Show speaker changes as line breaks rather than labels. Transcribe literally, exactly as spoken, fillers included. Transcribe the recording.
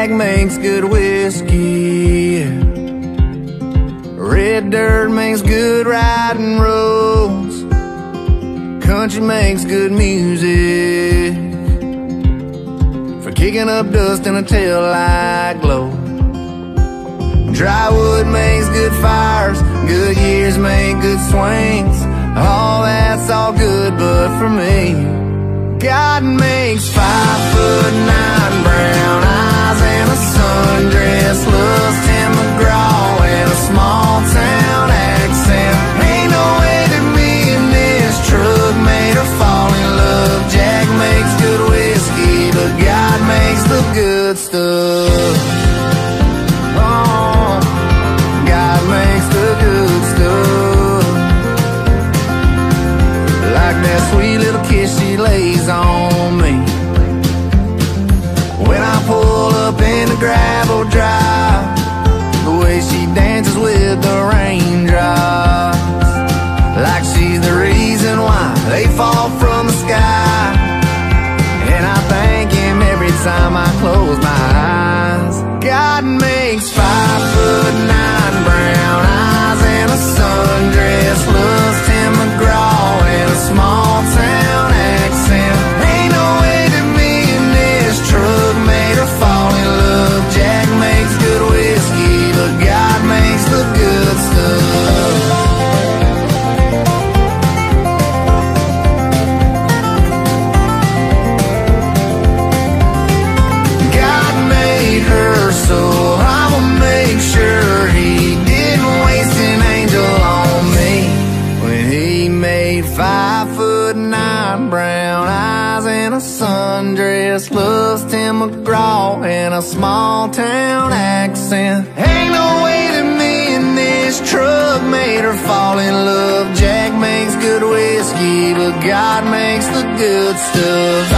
Jack makes good whiskey. Red dirt makes good riding roads. Country makes good music for kicking up dust in a taillight glow. Dry wood makes good fires. Goodyears make good swings. All that's all good, but for me, God makes five foot nine brown eyes and a sundress, loves Tim McGraw and a small town accent. Ain't no way that me and this truck made her fall in love. Jack makes good whiskey, but God makes the good stuff. Oh, God makes the good stuff. Like that sweet little kiss she lays on me when I pull up in the gravel drive, the way she dances with the raindrops, like she's the reason why they fall from the sky. And I thank him every time I close my eyes. God makes five foot nine brown eyes and a sundress, loves Tim McGraw and a small town accent. Ain't no way that me and this truck made her fall in love. Jack makes good whiskey, but God makes the good stuff. God made her, so I'ma make sure he didn't waste an angel on me when he made five foot nine brown eyes and a sundress, loves Tim McGraw and a small town accent. Ain't no way that me and this truck made her fall in love. Jack makes good whiskey, but God makes the good stuff.